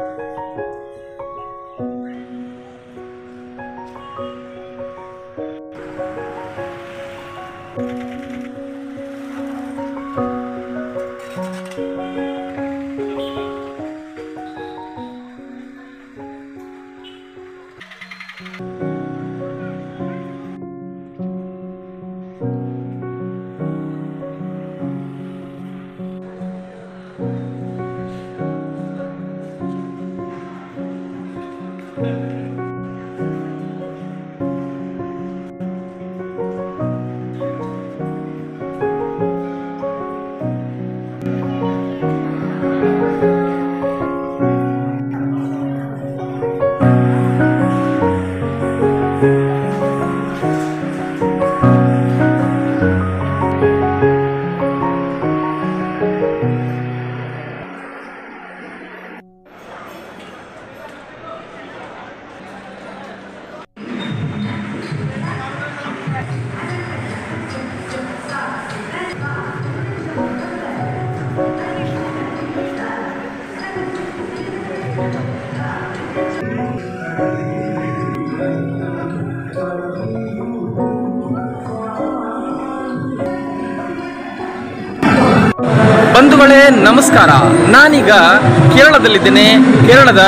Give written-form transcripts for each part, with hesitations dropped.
ಬಂಧುಗಳೇ ನಮಸ್ಕಾರ. ನಾನೀಗ ಕೇರಳದಲ್ಲಿದ್ದೇನೆ. ಕೇರಳದ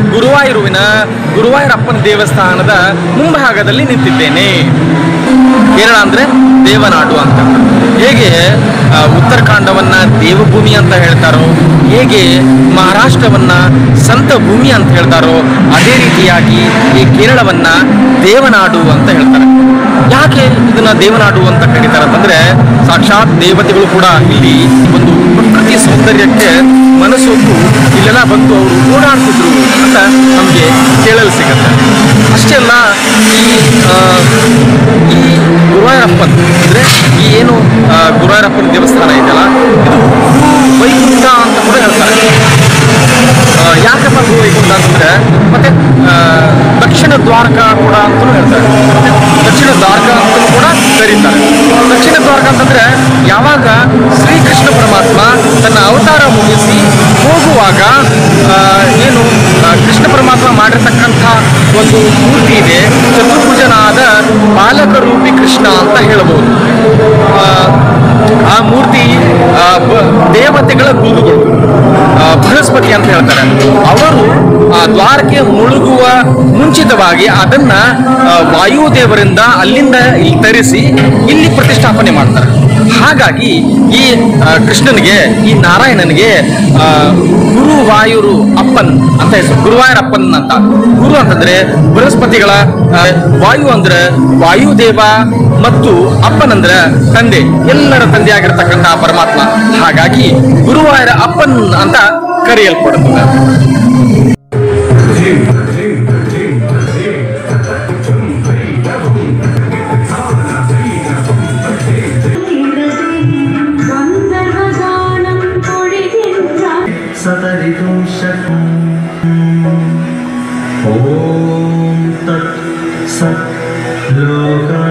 ಗುರುವಾಯೂರಪ್ಪನ ದೇವಸ್ಥಾನದ ಮುಂಭಾಗದಲ್ಲಿ ನಿಂತಿದ್ದೇನೆ. ಕೇರಳ ಅಂದ್ರೆ ದೇವನಾಡು ಅಂತ. ಹೇಗೆ ಉತ್ತರಾಖಂಡವನ್ನ ದೇವಭೂಮಿ ಅಂತ ಹೇಳ್ತಾರೋ, ಹೇಗೆ ಮಹಾರಾಷ್ಟ್ರವನ್ನ ಸಂತ ಭೂಮಿ ಅಂತ ಹೇಳ್ತಾರೋ, ಅದೇ ರೀತಿಯಾಗಿ ಈ ಕೇರಳವನ್ನ ದೇವನಾಡು ಅಂತ ಹೇಳ್ತಾರೆ. ಯಾಕೆ ಇದನ್ನ ದೇವನಾಡು ಅಂತ ಕರೀತಾರೆ ಅಂತಂದ್ರೆ, ಸಾಕ್ಷಾತ್ ದೇವತೆಗಳು ಕೂಡ ಇಲ್ಲಿ ಒಂದು ಪ್ರಕೃತಿ ಸೌಂದರ್ಯಕ್ಕೆ ಮನಸ್ಸೊತ್ತು ಇಲ್ಲೆಲ್ಲ ಬಂದು ಅವರು ಓಡಾಡ್ತಿದ್ರು ಅಂತ ನಮಗೆ ಕೇಳಲು ಸಿಗುತ್ತೆ. ಅಷ್ಟೇ ಅಲ್ಲ, ಈ ಗುರುವಾಯೂರಪ್ಪನ್ ಅಂದ್ರೆ ಈ ಏನು ಗುರುವಾಯೂರಪ್ಪನ ದೇವಸ್ಥಾನ ಇದೆಯಲ್ಲ, ಇದು ವೈಕುಂಠ ಅಂತ ಕೂಡ ಹೇಳ್ತಾರೆ. ಯಾಕಪ್ಪ ವೈಕುಂಠ ಅಂತಂದ್ರೆ, ಮತ್ತೆ ದಕ್ಷಿಣ ದ್ವಾರಕ ಕೂಡ ಅಂತಲೂ ಹೇಳ್ತಾರೆ. ಮತ್ತೆ ದಕ್ಷಿಣ ದ್ವಾರಕ ಅಂತಲೂ ಕೂಡ ಕರೀತಾರೆ. ದಕ್ಷಿಣ ದ್ವಾರಕ ಅಂತಂದ್ರೆ ಯಾವಾಗ ಶ್ರೀಕೃಷ್ಣ ಪರಮಾತ್ಮ ತನ್ನ ಅವತಾರ ಮುಗಿಸಿ ಹೋಗುವಾಗ ಏನು ಕೃಷ್ಣ ಪರಮಾತ್ಮ ಮಾಡಿರ್ತಕ್ಕಂಥ ಒಂದು ಮೂರ್ತಿ ಇದೆ, ಚತುರ್ಭುಜನಾದ ಬಾಲಕ ರೂಪಿ ಕೃಷ್ಣ ಅಂತ ಹೇಳಬಹುದು. ಆ ಮೂರ್ತಿ ದೇವತೆಗಳ ಗುರುಗಳು ಬೃಹಸ್ಪತಿ ಅಂತ ಹೇಳ್ತಾರೆ. ಅವರು ಆ ದ್ವಾರಕ್ಕೆ ಮುಳುಗುವ ಮುಂಚಿತವಾಗಿ ಅದನ್ನ ವಾಯುದೇವರಿಂದ ಅಲ್ಲಿಂದ ಇಲ್ಲಿ ತರಿಸಿ ಇಲ್ಲಿ ಪ್ರತಿಷ್ಠಾಪನೆ ಮಾಡ್ತಾರೆ. ಹಾಗಾಗಿ ಈ ಕೃಷ್ಣನಿಗೆ, ಈ ನಾರಾಯಣನಿಗೆ ಗುರುವಾಯೂರು ಅಪ್ಪನ್ ಅಂತ ಹೆಸರು. ಗುರುವಾಯೂರಪ್ಪನ್ ಅಂತ. ಗುರು ಅಂತಂದ್ರೆ ಬೃಹಸ್ಪತಿಗಳ, ವಾಯು ಅಂದ್ರೆ ವಾಯುದೇವ, ಮತ್ತು ಅಪ್ಪನ್ ಅಂದ್ರೆ ತಂದೆ, ಎಲ್ಲರ ತಂದೆಯಾಗಿರ್ತಕ್ಕಂಥ ಪರಮಾತ್ಮ. ಹಾಗಾಗಿ ಗುರುವಾಯೂರ ಅಪ್ಪನ್ ಅಂತ ಕರೆಯಲ್ಪಡುತ್ತದೆ. ಓಂ ತತ್ ಸತ್ ಲೋಕ